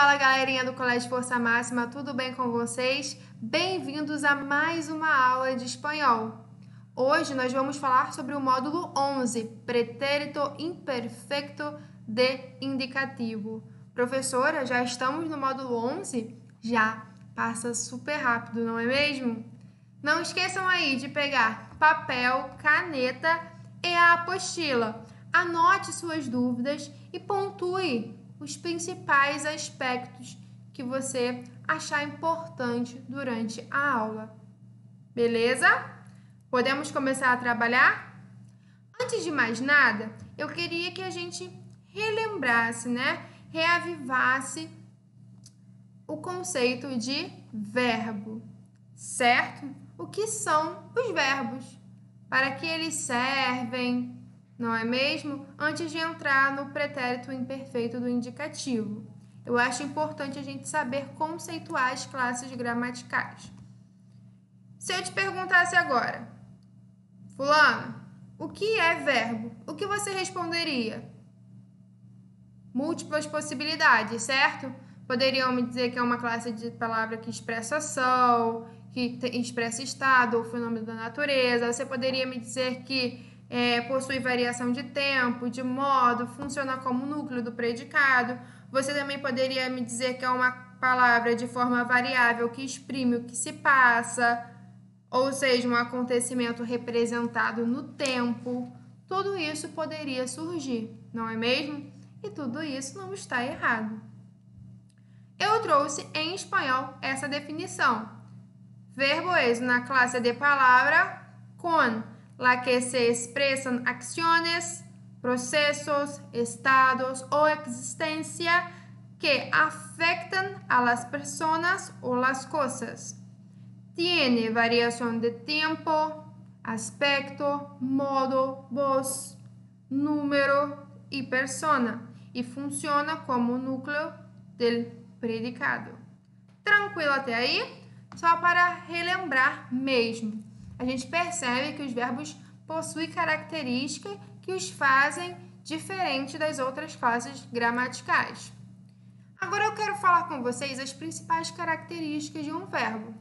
Fala, galerinha do Colégio Força Máxima, tudo bem com vocês? Bem-vindos a mais uma aula de espanhol. Hoje nós vamos falar sobre o módulo 11, pretérito imperfecto de indicativo. Professora, já estamos no módulo 11? Já, passa super rápido, não é mesmo? Não esqueçam aí de pegar papel, caneta e a apostila. Anote suas dúvidas e pontue os principais aspectos que você achar importante durante a aula. Beleza? Podemos começar a trabalhar? Antes de mais nada, eu queria que a gente relembrasse, reavivasse o conceito de verbo, certo? O que são os verbos? Para que eles servem, não é mesmo? Antes de entrar no pretérito imperfeito do indicativo. Eu acho importante a gente saber conceituar as classes gramaticais. Se eu te perguntasse agora, fulano, o que é verbo? O que você responderia? Múltiplas possibilidades, certo? Poderiam me dizer que é uma classe de palavra que expressa ação, que expressa estado ou fenômeno da natureza. Você poderia me dizer que possui variação de tempo, de modo, funciona como núcleo do predicado. Você também poderia me dizer que é uma palavra de forma variável que exprime o que se passa, ou seja, um acontecimento representado no tempo. Tudo isso poderia surgir, não é mesmo? E tudo isso não está errado. Eu trouxe em espanhol essa definição. Verbo es una clase de palabra con la que se expresan acciones, procesos, estados o existencia que afectan a las personas o las cosas. Tiene variación de tiempo, aspecto, modo, voz, número y persona y funciona como núcleo del predicado. Tranquilo até aí? Só para relembrar mesmo. A gente percebe que os verbos possuem características que os fazem diferente das outras classes gramaticais. Agora eu quero falar com vocês as principais características de um verbo.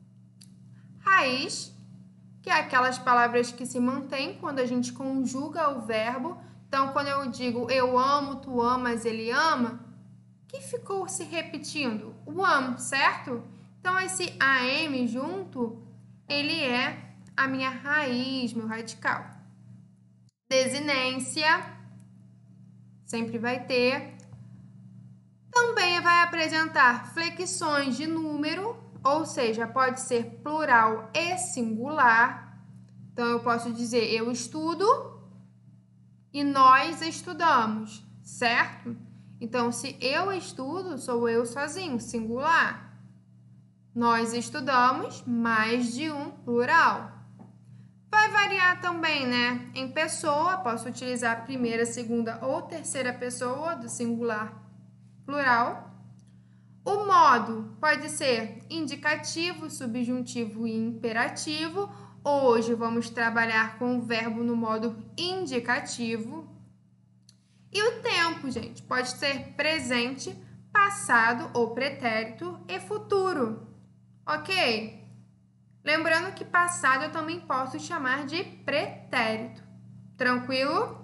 Raiz, que é aquelas palavras que se mantêm quando a gente conjuga o verbo. Então, quando eu digo eu amo, tu amas, ele ama, que ficou se repetindo? O amo, certo? Então, esse AM junto, ele é a minha raiz, meu radical. Desinência, sempre vai ter. Também vai apresentar flexões de número, ou seja, pode ser plural e singular. Então, eu posso dizer eu estudo e nós estudamos, certo? Então, se eu estudo, sou eu sozinho, singular. Nós estudamos, mais de um, plural. Vai variar também, em pessoa, posso utilizar a primeira, segunda ou terceira pessoa do singular, plural. O modo pode ser indicativo, subjuntivo e imperativo. Hoje vamos trabalhar com o verbo no modo indicativo. E o tempo, gente, pode ser presente, passado ou pretérito e futuro. Ok? Lembrando que passado eu também posso chamar de pretérito. Tranquilo?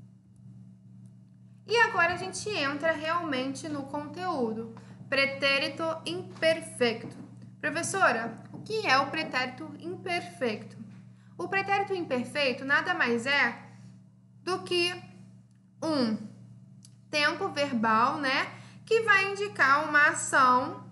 E agora a gente entra realmente no conteúdo. Pretérito imperfeito. Professora, o que é o pretérito imperfeito? O pretérito imperfeito nada mais é do que um tempo verbal, que vai indicar uma ação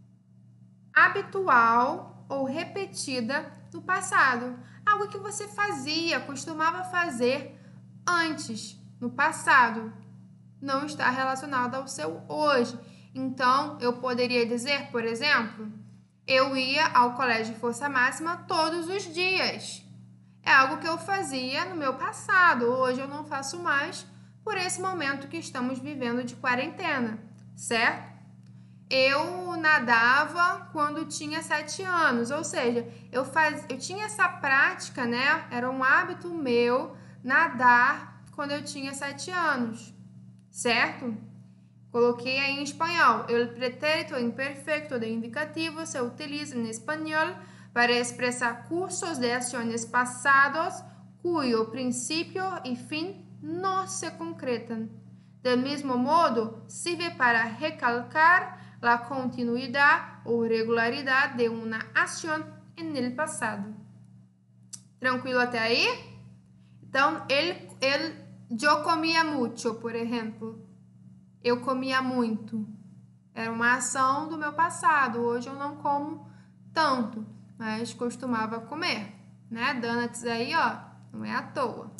habitual ou repetida no passado. Algo que você fazia, costumava fazer antes, no passado. Não está relacionado ao seu hoje. Então, eu poderia dizer, por exemplo, eu ia ao Colégio Força Máxima todos os dias. É algo que eu fazia no meu passado. Hoje eu não faço mais por esse momento que estamos vivendo de quarentena, certo? Eu nadava quando tinha 7 anos, ou seja, eu tinha essa prática, Era um hábito meu nadar quando eu tinha 7 anos, certo? Coloquei aí em espanhol. O pretérito imperfecto de indicativo se utiliza em espanhol para expressar cursos de ações passados cuyo princípio e fim no se concretan. Del mismo modo, sirve para recalcar la continuidad o regularidad de una acción en el pasado. Tranquilo até aí? Então, eu comia muito, por exemplo. Eu comia muito. Era uma ação do meu passado. Hoje eu não como tanto, mas costumava comer, né? Donuts aí, ó, não é à toa.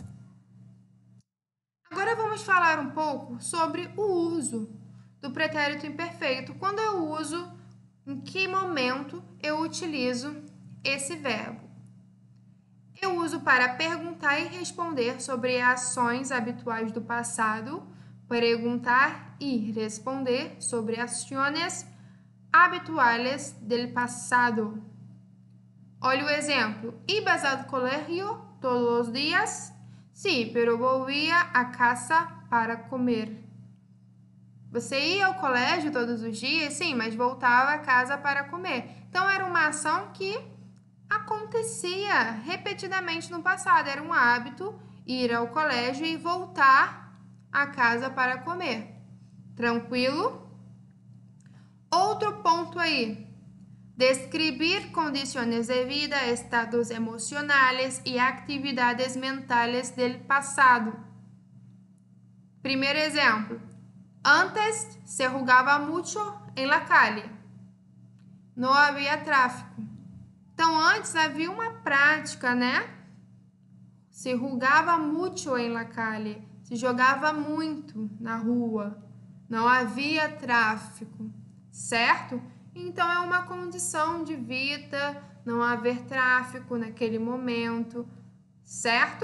Agora vamos falar um pouco sobre o uso do pretérito imperfeito. Quando eu uso, em que momento eu utilizo esse verbo? Eu uso para perguntar e responder sobre ações habituais do passado, perguntar y responder sobre acciones habituales del pasado. Olha o exemplo. ¿Ibas al colegio todos los días? Sí, pero volvía a casa para comer. Você ia ao colégio todos os dias? Sim, mas voltava a casa para comer. Então, era uma ação que acontecia repetidamente no passado. Era um hábito ir ao colégio e voltar a casa para comer. Tranquilo? Outro ponto aí. Describir condiciones de vida, estados emocionales y actividades mentales del pasado. Primeiro exemplo. Antes se jugaba mucho en la calle. Não havia tráfico. Então, antes havia uma prática, né? Se jugava mucho en la calle. Se jogava muito na rua. Não havia tráfico, certo? Então, é uma condição de vida não haver tráfico naquele momento, certo?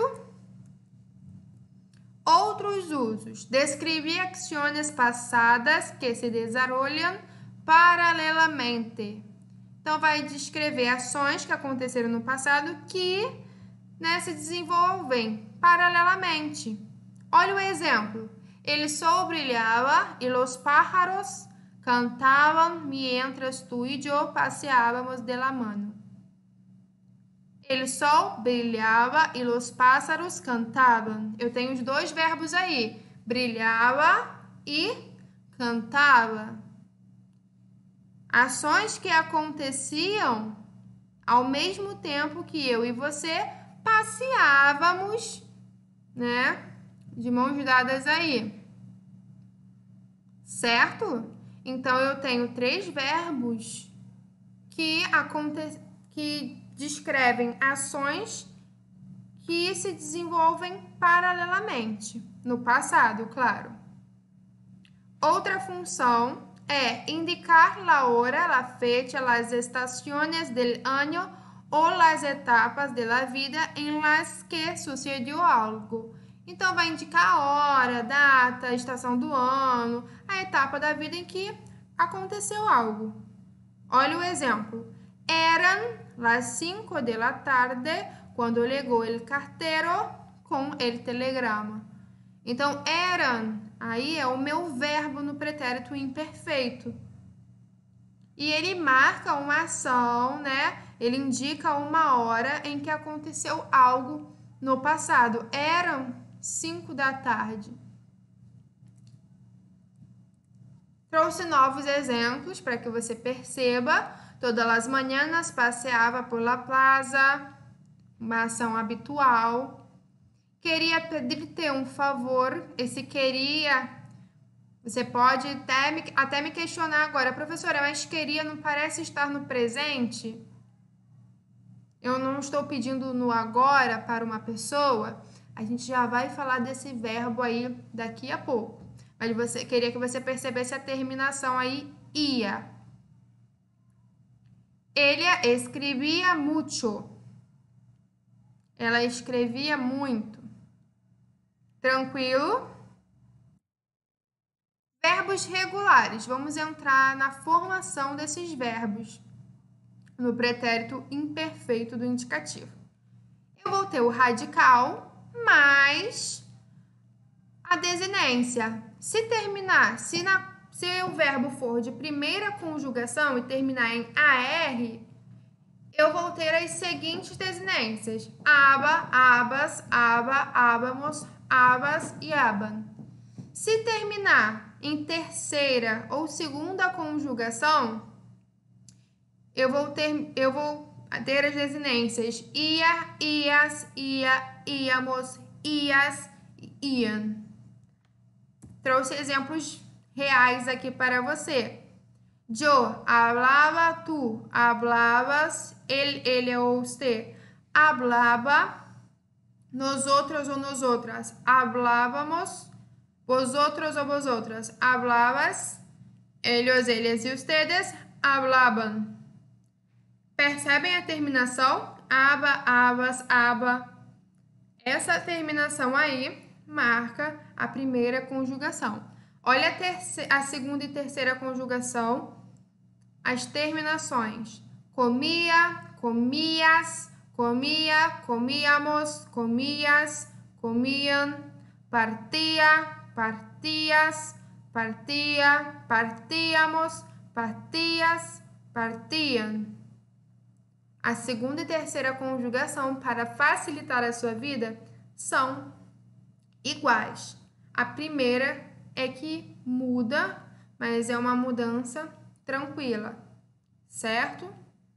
Outros usos. Descrever ações passadas que se desarrollam paralelamente. Então, vai descrever ações que aconteceram no passado que, né, se desenvolvem paralelamente. Olha o exemplo. El sol brilhava e os pájaros cantavam mientras tú y yo paseábamos de la mano. El sol brilhava e os pássaros cantavam. Eu tenho os dois verbos aí. Brilhava e cantava. Ações que aconteciam ao mesmo tempo que eu e você passeávamos, né? De mãos dadas aí. Certo? Então, eu tenho 3 verbos que descrevem ações que se desenvolvem paralelamente, no passado, claro. Outra função é indicar a hora, a fecha, as estações del año ou as etapas de la vida em las que sucedió algo. Então, vai indicar a hora, a data, a estação do ano, a etapa da vida em que aconteceu algo. Olha o exemplo. Eran las 5 de la tarde quando llegó el cartero com el telegrama. Então, eran, aí é o meu verbo no pretérito imperfeito. E ele marca uma ação, né? Ele indica uma hora em que aconteceu algo no passado. Eram 5 da tarde. Trouxe novos exemplos para que você perceba. Todas as manhãs passeava por la plaza, uma ação habitual. Queria pedir-te um favor. Esse queria, você pode até me questionar agora, professora, mas queria não parece estar no presente? Eu não estou pedindo no agora para uma pessoa. A gente já vai falar desse verbo aí daqui a pouco. Mas queria que você percebesse a terminação aí, ia. Ella escrevia mucho. Ela escrevia muito. Tranquilo? Verbos regulares. Vamos entrar na formação desses verbos no pretérito imperfeito do indicativo. Eu vou ter o radical mais a desinência. Se se o verbo for de primeira conjugação e terminar em AR, eu vou ter as seguintes desinências: aba, abas, aba, abamos, abas e aban. Se terminar em terceira ou segunda conjugação, eu vou ter as desinências ia, ias, ia, íamos, ias, iam. Trouxe exemplos reais aqui para você. Yo hablaba, tú hablabas, ele ou usted hablaba, nosotros ou nosotras hablábamos, vosotros ou vosotras hablabas, ellos, ellas e ustedes hablaban. Percebem a terminação? Aba, abas, aba. Essa terminação aí marca a primeira conjugação. Olha a segunda e terceira conjugação, as terminações. Comia, comias, comia, comíamos, comias, comiam, partia, partias, partia, partíamos, partias, partiam. A segunda e terceira conjugação, para facilitar a sua vida, são iguais. A primeira é que muda, mas é uma mudança tranquila, certo?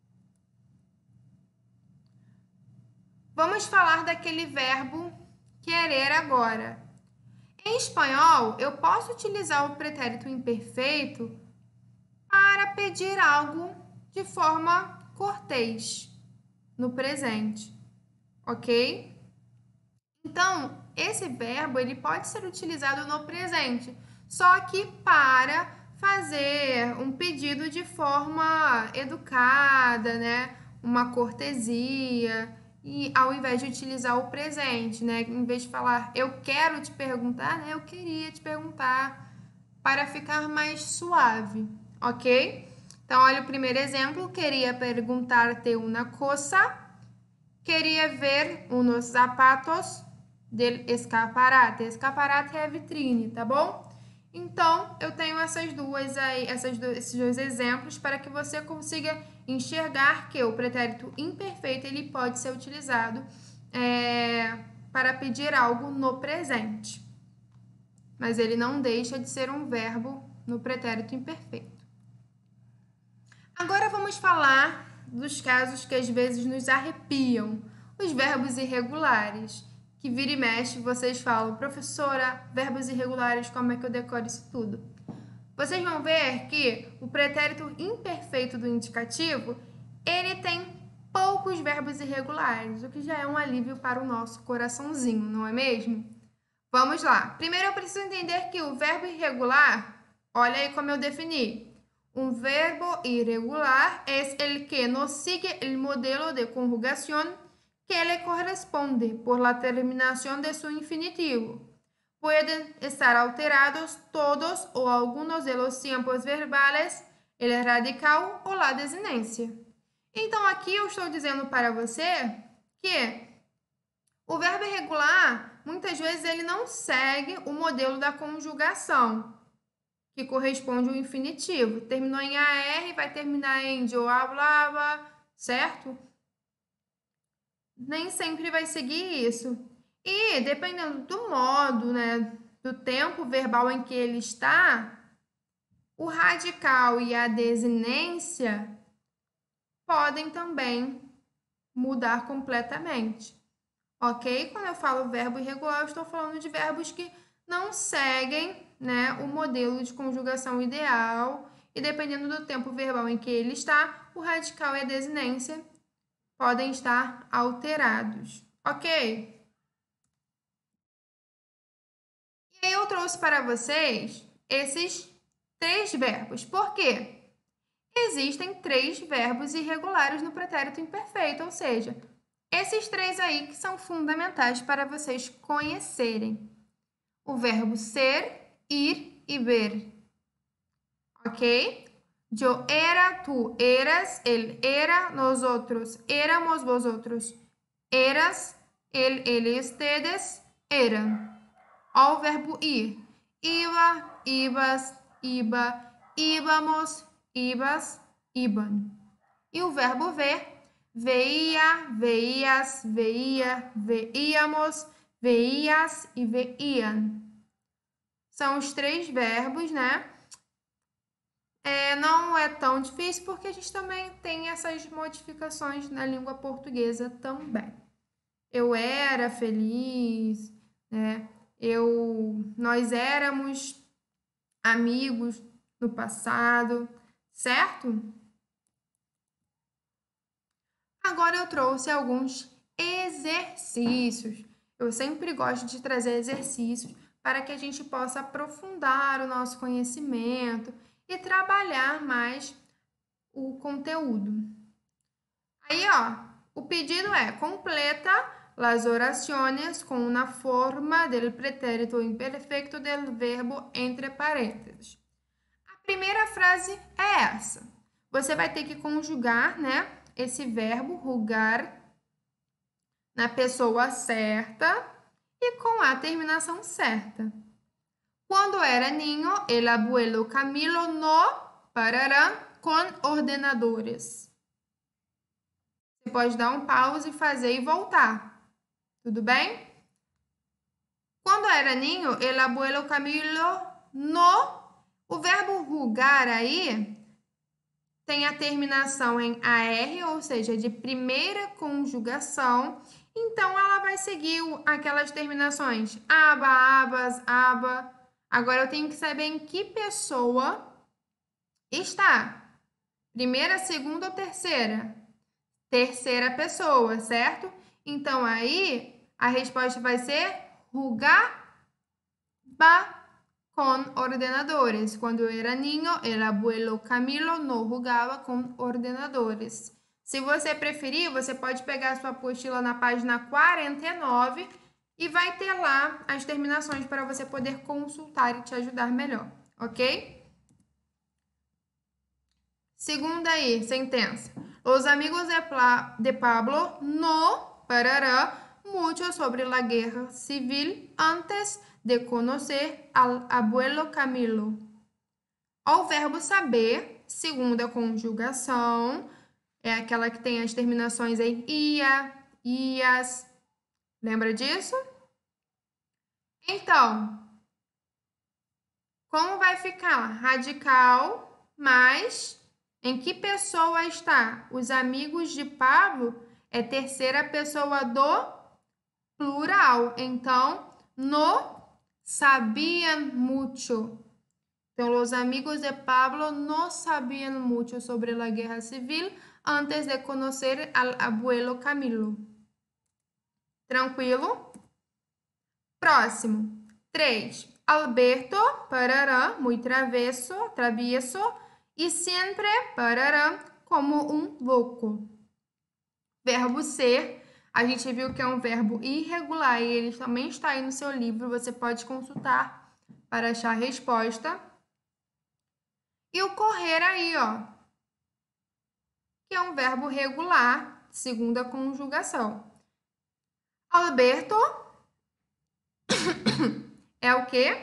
Vamos falar daquele verbo querer agora. Em espanhol, eu posso utilizar o pretérito imperfeito para pedir algo de forma cortês no presente, ok? Então, esse verbo ele pode ser utilizado no presente, só que para fazer um pedido de forma educada, né? Uma cortesia, e ao invés de utilizar o presente, né? Em vez de falar eu quero te perguntar, né? Eu queria te perguntar, para ficar mais suave, ok? Então, olha o primeiro exemplo. Queria perguntar-te una cosa. Queria ver unos zapatos del escaparate. Escaparate é a vitrine, tá bom? Então, eu tenho esses dois exemplos para que você consiga enxergar que o pretérito imperfeito ele pode ser utilizado para pedir algo no presente. Mas ele não deixa de ser um verbo no pretérito imperfeito. Agora vamos falar dos casos que às vezes nos arrepiam, os verbos irregulares, que vira e mexe vocês falam, professora, verbos irregulares, como é que eu decoro isso tudo? Vocês vão ver que o pretérito imperfeito do indicativo, ele tem poucos verbos irregulares, o que já é um alívio para o nosso coraçãozinho, não é mesmo? Vamos lá. Primeiro eu preciso entender que o verbo irregular, olha aí como eu defini. Un verbo irregular es el que no sigue el modelo de conjugación que le corresponde por la terminación de su infinitivo. Pueden estar alterados todos o algunos de los tiempos verbales, el radical ou la desinência. Então, aqui eu estou dizendo para você que o verbo irregular, muitas vezes, ele não segue o modelo da conjugação, que corresponde ao infinitivo. Terminou em AR, vai terminar em yo hablaba, certo? Nem sempre vai seguir isso. E, dependendo do modo, né, do tempo verbal em que ele está, o radical e a desinência podem também mudar completamente. Ok? Quando eu falo verbo irregular, eu estou falando de verbos que não seguem, né, o modelo de conjugação ideal e dependendo do tempo verbal em que ele está, o radical e a desinência podem estar alterados, ok? E aí eu trouxe para vocês esses 3 verbos. Por quê? Existem 3 verbos irregulares no pretérito imperfeito, ou seja, esses 3 aí que são fundamentais para vocês conhecerem. O verbo ser, ir e ver. Ok? Yo era, tú eras, él era, nosotros éramos, vosotros eras, él y ustedes eran. Ó o verbo ir. Iba, ibas, iba, íbamos, ibas, iban. E o verbo ver, veía, veías, veía, veíamos, veías e veían. São os 3 verbos, né? Não é tão difícil porque a gente também tem essas modificações na língua portuguesa também. Eu era feliz, né? Nós éramos amigos no passado, certo? Agora eu trouxe alguns exercícios. Eu sempre gosto de trazer exercícios para que a gente possa aprofundar o nosso conhecimento e trabalhar mais o conteúdo. Aí, ó, o pedido é: completa las oraciones con una forma del pretérito imperfecto del verbo entre parênteses. A primeira frase é essa. Você vai ter que conjugar, né, esse verbo rugar na pessoa certa e com a terminação certa. Quando era niño, el abuelo Camilo no parará con ordenadores. Você pode dar um pause, fazer e voltar. Tudo bem? Quando era niño, el abuelo Camilo no. O verbo rugar aí tem a terminação em AR, ou seja, de primeira conjugação. Então, ela vai seguir aquelas terminações aba, abas, aba. Agora, eu tenho que saber em que pessoa está. Primeira, segunda ou terceira? Terceira pessoa, certo? Então, aí, a resposta vai ser rugaba con ordenadores. Cuando era niño, el abuelo Camilo no jugaba con ordenadores. Se você preferir, você pode pegar a sua apostila na página 49 e vai ter lá as terminações para você poder consultar e te ajudar melhor, ok? Segunda aí, sentença. Os amigos de Pablo no parará mucho sobre la guerra civil antes de conocer al abuelo Camilo. Ao verbo saber, segunda conjugação, é aquela que tem as terminações em ia, ias. Lembra disso? Então, como vai ficar? Radical, mais em que pessoa está? Os amigos de Pablo é terceira pessoa do plural. Então, no sabían mucho. Então, os amigos de Pablo no sabían mucho sobre la guerra civil antes de conocer al abuelo Camilo. Tranquilo? Próximo. 3. Alberto, parará, muy travieso, e sempre parará como um louco. Verbo ser, a gente viu que é um verbo irregular e ele também está aí no seu livro, você pode consultar para achar a resposta. E o correr aí, ó, que é um verbo regular, segunda conjugação. Alberto é o quê?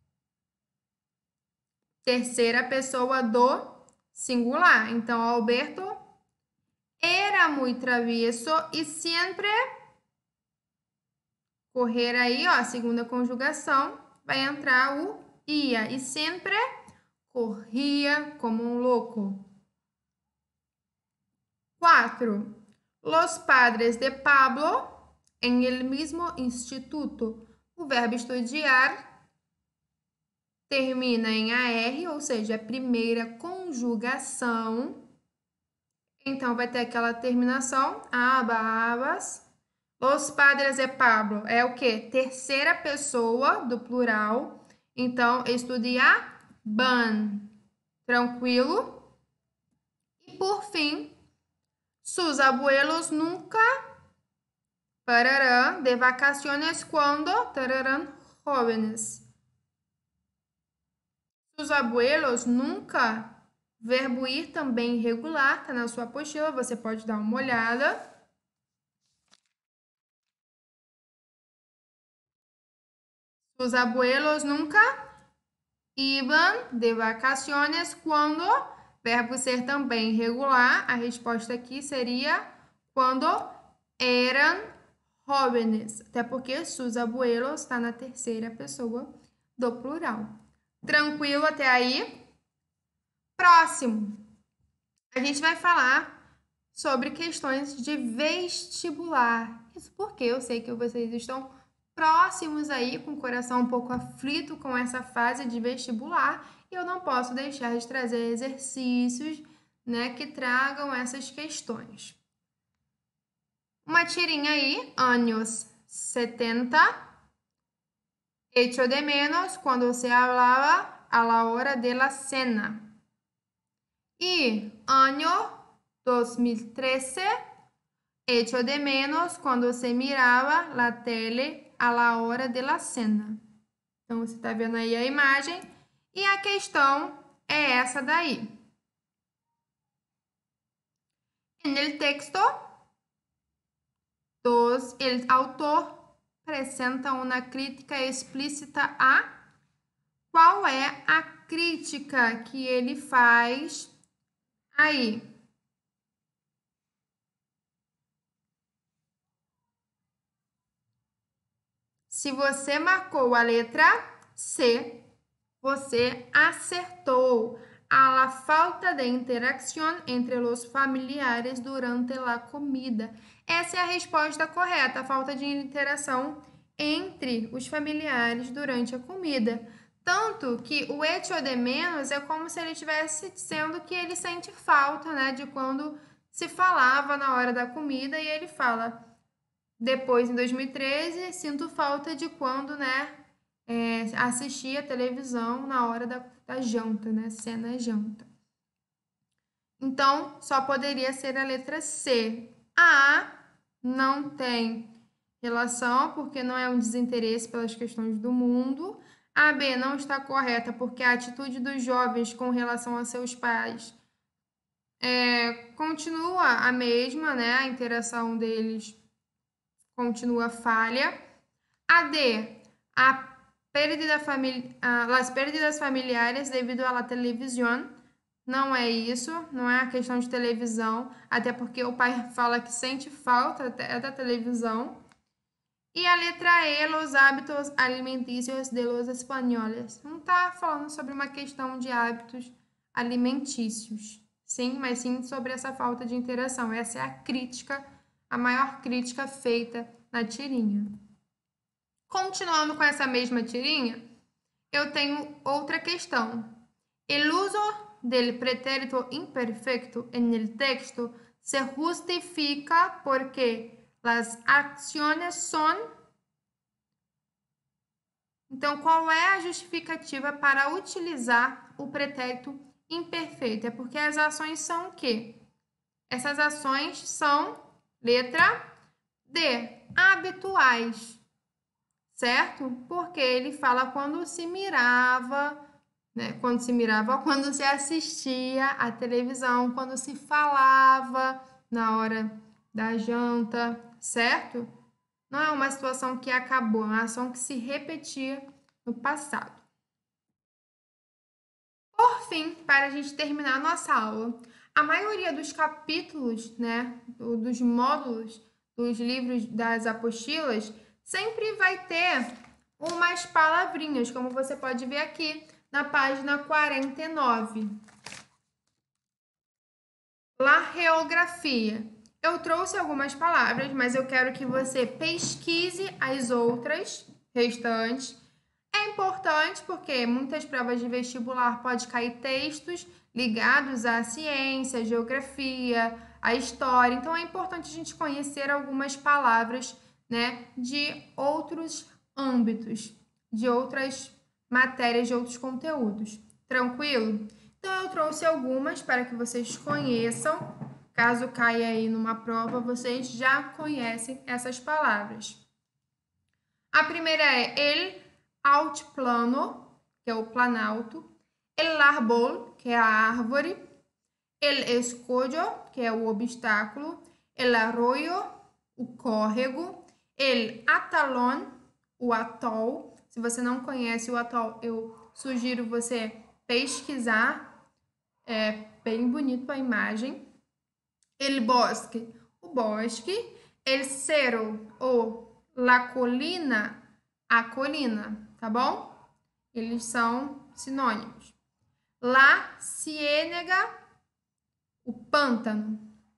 Terceira pessoa do singular. Então, Alberto era muy travieso e sempre correr aí, ó, segunda conjugação, vai entrar o ia e sempre corria como um louco. 4. Los padres de Pablo en el mismo instituto. O verbo estudiar termina em AR, ou seja, a primeira conjugação. Então, vai ter aquela terminação, aba, abas. Los padres de Pablo é o quê? Terceira pessoa do plural. Então, estudiaban. Tranquilo? E, por fim, sus abuelos nunca pararán de vacaciones cuando tararán jóvenes. Sus abuelos nunca, verbo ir também irregular, tá na sua apostila, você pode dar uma olhada. Sus abuelos nunca iban de vacaciones quando, verbo ser também irregular, a resposta aqui seria quando eram jóvenes, até porque sus abuelos está na terceira pessoa do plural. Tranquilo até aí? Próximo, a gente vai falar sobre questões de vestibular. Isso porque eu sei que vocês estão próximos aí, com o coração um pouco aflito com essa fase de vestibular, e eu não posso deixar de trazer exercícios, né, que tragam essas questões. Uma tirinha aí, anos 70, echo de menos quando se hablaba a la hora de la cena. E ano 2013, echo de menos quando se mirava la tele a la hora de la cena. Então, você está vendo aí a imagem e a questão é essa daí. En el texto, el autor apresenta uma crítica explícita a... Qual é a crítica que ele faz aí? Se você marcou a letra C, você acertou. A la falta de interação entre os familiares durante a comida. Essa é a resposta correta, a falta de interação entre os familiares durante a comida. Tanto que o echo de menos é como se ele estivesse dizendo que ele sente falta, né, de quando se falava na hora da comida, e ele fala, depois, em 2013, sinto falta de quando, né, assistia televisão na hora da janta, né, cena janta. Então, só poderia ser a letra C. A não tem relação, porque não é um desinteresse pelas questões do mundo. A B não está correta, porque a atitude dos jovens com relação a seus pais continua a mesma, né? A interação deles continua falha. A D, as pérdidas familiares devido à televisão. Não é isso, não é a questão de televisão, até porque o pai fala que sente falta da televisão. E a letra E, os hábitos alimentícios de los espanhóis. Não está falando sobre uma questão de hábitos alimentícios, sim, mas sim sobre essa falta de interação. Essa é a crítica, a maior crítica feita na tirinha. Continuando com essa mesma tirinha, eu tenho outra questão. El uso del pretérito imperfecto en el texto se justifica porque las acciones son... Então, qual é a justificativa para utilizar o pretérito imperfeito? É porque as ações são o quê? Essas ações são, letra D, habituais, certo? Porque ele fala quando se mirava, né? Quando se assistia à televisão, quando se falava na hora da janta, certo? Não é uma situação que acabou, é uma ação que se repetia no passado. Por fim, para a gente terminar a nossa aula, a maioria dos capítulos, né, dos módulos dos livros das apostilas, sempre vai ter umas palavrinhas, como você pode ver aqui na página 49. La geografia. Eu trouxe algumas palavras, mas eu quero que você pesquise as outras restantes. É importante porque muitas provas de vestibular pode cair textos ligados à ciência, geografia, à história. Então é importante a gente conhecer algumas palavras, né, de outros âmbitos, de outras matérias, de outros conteúdos. Tranquilo? Então eu trouxe algumas para que vocês conheçam. Caso caia aí numa prova, vocês já conhecem essas palavras. A primeira é el altiplano, que é o planalto, el árbol, que é a árvore, el escollo, que é o obstáculo, el arroyo, o córrego, el atalón, o atol. Se você não conhece o atol, eu sugiro você pesquisar, é bem bonito a imagem. El bosque, o bosque. El cerro, ou la colina, a colina, tá bom? Eles são sinônimos. La ciénega, o pântano.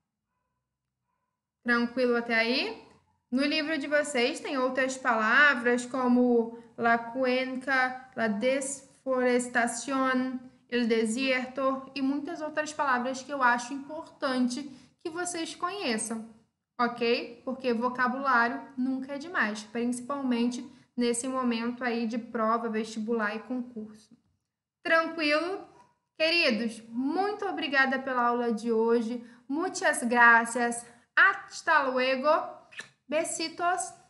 Tranquilo até aí? No livro de vocês tem outras palavras como la cuenca, la desforestación, el desierto e muitas outras palavras que eu acho importante que vocês conheçam, ok? Porque vocabulário nunca é demais, principalmente nesse momento aí de prova, vestibular e concurso. Tranquilo? Queridos, muito obrigada pela aula de hoje. Muchas gracias. Hasta luego. Besitos.